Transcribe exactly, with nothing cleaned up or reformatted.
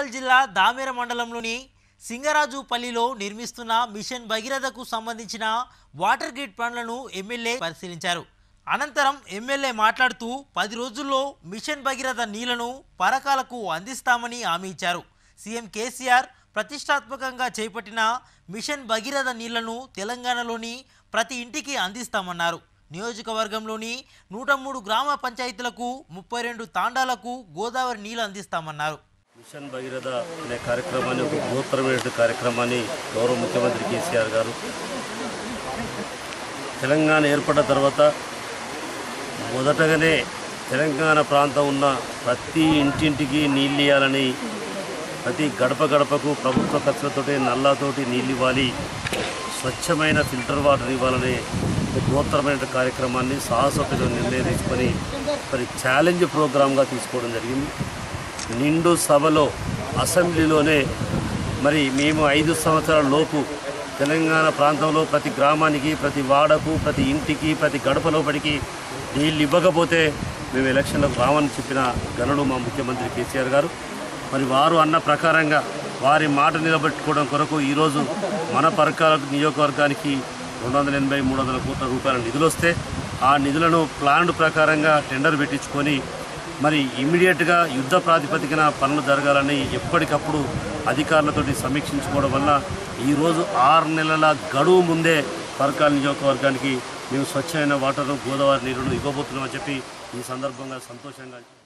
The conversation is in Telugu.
వరంగల్ జిల్లా దామెర మండలంలోని సింగరాజుపల్లిలో నిర్మిస్తున్న మిషన్ భగీరథకు సంబంధించిన వాటర్ గ్రిడ్ పనులను ఎమ్మెల్యే పరిశీలించారు. అనంతరం ఎమ్మెల్యే మాట్లాడుతూ పది రోజుల్లో మిషన్ భగీరథ నీళ్లను పరకాలకు అందిస్తామని హామీ ఇచ్చారు. సీఎం కేసీఆర్ ప్రతిష్టాత్మకంగా చేపట్టిన మిషన్ భగీరథ నీళ్లను తెలంగాణలోని ప్రతి ఇంటికి అందిస్తామన్నారు. నియోజకవర్గంలోని నూట మూడు గ్రామ పంచాయతీలకు ముప్పై రెండు తాండాలకు గోదావరి నీళ్లు అందిస్తామన్నారు. మిషన్ భగీరథ అనే కార్యక్రమాన్ని ఒక బృహత్తరమైన కార్యక్రమాన్ని గౌరవ ముఖ్యమంత్రి కేసీఆర్ గారు తెలంగాణ ఏర్పడిన తర్వాత మొదటగానే తెలంగాణ ప్రాంతం ఉన్న ప్రతి ఇంటింటికి నీళ్ళు ఇవ్వాలని, ప్రతి గడప గడపకు ప్రభుత్వ ఖర్చులతోటి నల్లాతోటి నీళ్ళు ఇవ్వాలి, స్వచ్ఛమైన ఫిల్టర్ వాటర్ ఇవ్వాలనే బృహత్తరమైన కార్యక్రమాన్ని సాహసోపేత నిర్ణయం తీసుకొని మరి ఛాలెంజ్ ప్రోగ్రామ్గా తీసుకోవడం జరిగింది. నిండు సభలో అసెంబ్లీలోనే మరి మేము ఐదు సంవత్సరాల లోపు తెలంగాణ ప్రాంతంలో ప్రతి గ్రామానికి, ప్రతి వాడకు, ప్రతి ఇంటికి, ప్రతి గడప లోపలికి నీళ్ళు ఇవ్వకపోతే మేము ఎలక్షన్లకు రావని చెప్పిన గనుడు మా ముఖ్యమంత్రి కేసీఆర్ గారు. మరి వారు అన్న ప్రకారంగా వారి మాట నిలబెట్టుకోవడం కొరకు ఈరోజు మన పరకాల నియోజకవర్గానికి రెండు వందల ఎనభై మూడు వందల కోట్ల రూపాయల నిధులు వస్తే ఆ నిధులను ప్లాన్ ప్రకారంగా టెండర్ పెట్టించుకొని మరి ఇమ్మీడియట్గా యుద్ధ ప్రాతిపదికన పనులు జరగాలని ఎప్పటికప్పుడు అధికారులతోటి సమీక్షించుకోవడం వల్ల ఈరోజు ఆరు నెలల గడువు ముందే పరకాల నియోజకవర్గానికి మేము స్వచ్ఛమైన వాటరు, గోదావరి నీరును ఇవ్వబోతున్నామని చెప్పి ఈ సందర్భంగా సంతోషంగా